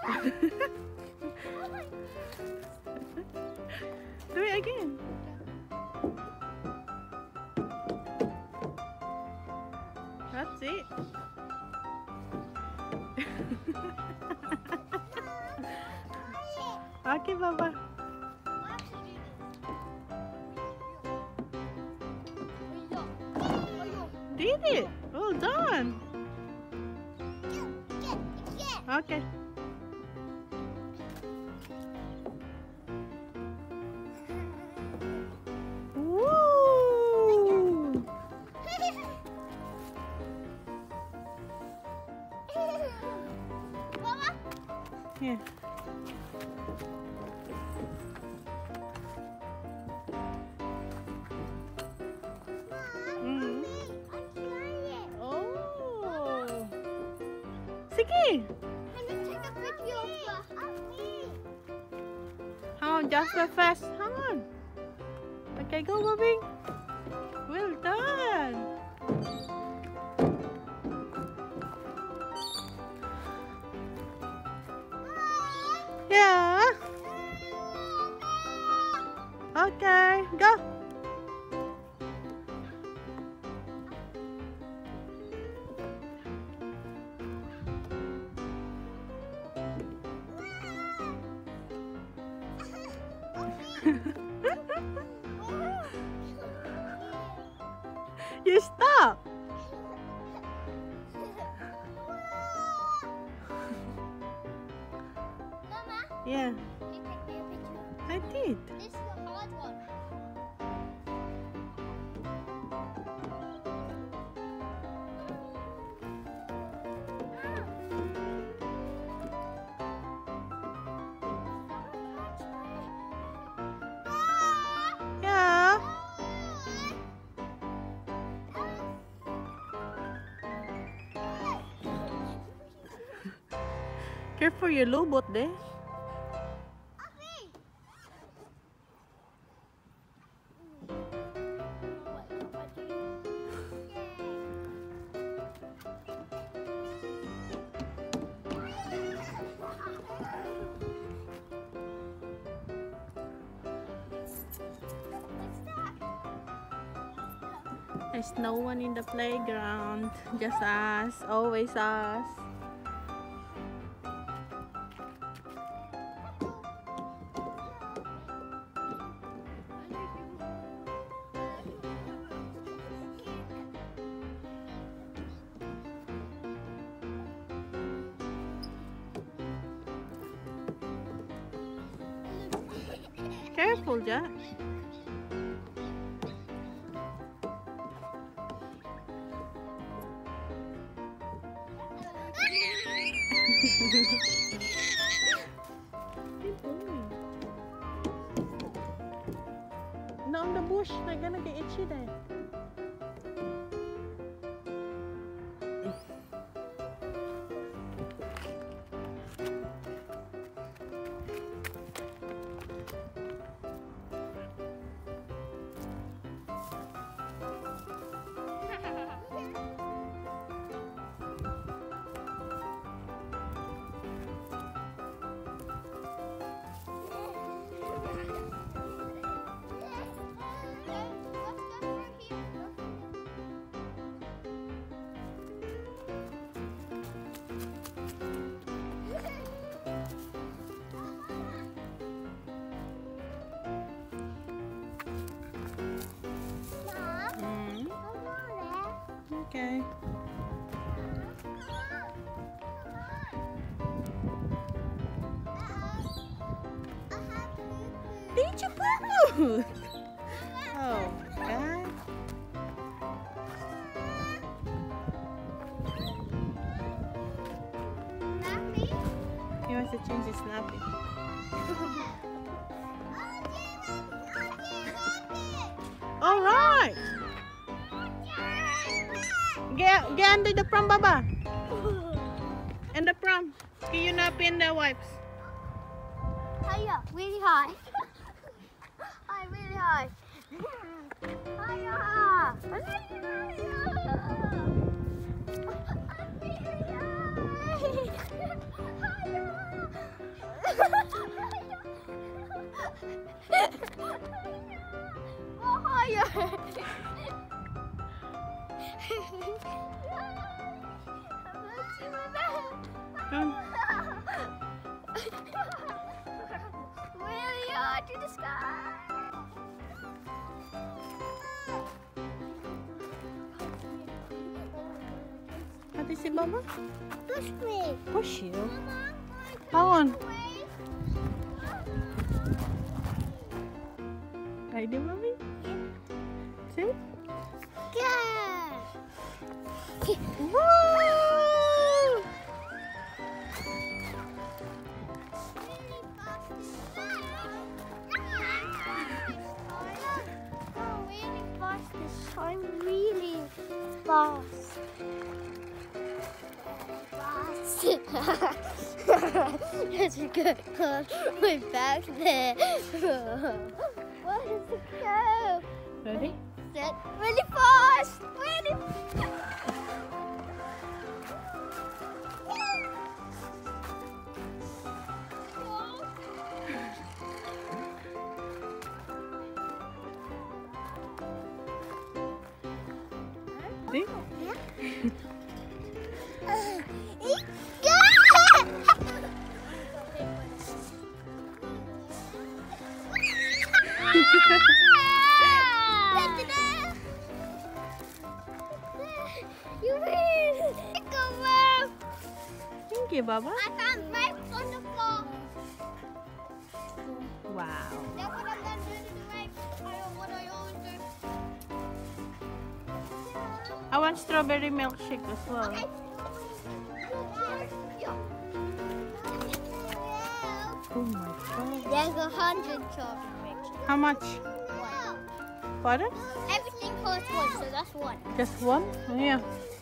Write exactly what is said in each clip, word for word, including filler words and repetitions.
Do it again. That's it. Okay, Baba. Did it? Well done. Okay. Woo! Here. Mm. Oh. Sige. How Jasper fast. Hang on. Okay, go, Bobby. Well done. Yeah. Okay, go. You stop. Mama, Yeah, you take me a picture. I did. This is the hard one. Yeah. Careful your lobot there. There's no one in the playground, just us, always us. Careful, Jack. No, on the bush, they're gonna get itchy there. Okay. Did you poo? Oh, God. He wants to change his nappy. All right. Get, get under the pram, Baba. And the pram. Can you nap in the wipes? Hiya, really high. Hi, really high. Hiya. Hiya. Go higher. Come. Really hard to the sky. Pati si Baba? Push me. Push you. Mama, How on? wait. Ready, Mommy? See? Yeah. Woo! Really fast this time. Oh, really fast this time. Really fast. Fast. That's a good one. We're back there. What is the curve? Ready? Set. Really fast. Really. See? You win! Go well. Thank you, Baba. I found grapes on the floor. Wow. That's what I'm gonna do to the grapes. I don't what I always do. I want strawberry milkshake as well. Okay. Oh my god. There's a hundred strawberries. How much? One. Pardon? Everything costs one, so that's one. Just one? Oh, yeah.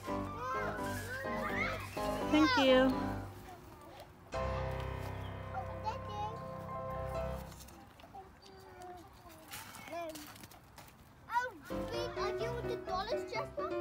Thank you. Oh, big, I deal with the dollars, Jasper.